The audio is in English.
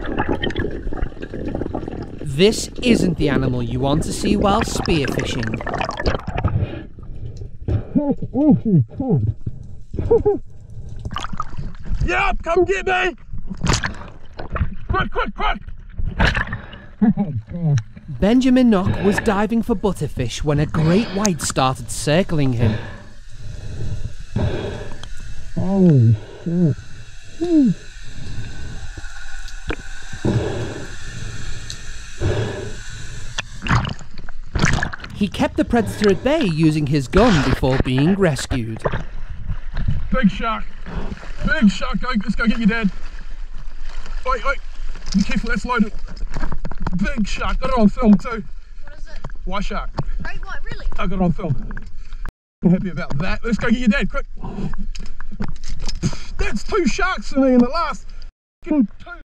This isn't the animal you want to see while spearfishing. Yeah, come get me! Quick, quick, quick! Benjamin Nock was diving for butterfish when a great white started circling him. Holy shit. He kept the predator at bay using his gun before being rescued. Big shark. Big shark. Let's go get your dad. Wait, wait. Be careful, that's loaded. Big shark. Got it on film too. What is it? White shark. Great white, really? I got it on film. I'm happy about that. Let's go get your dad, quick. That's 2 sharks for me in the last 2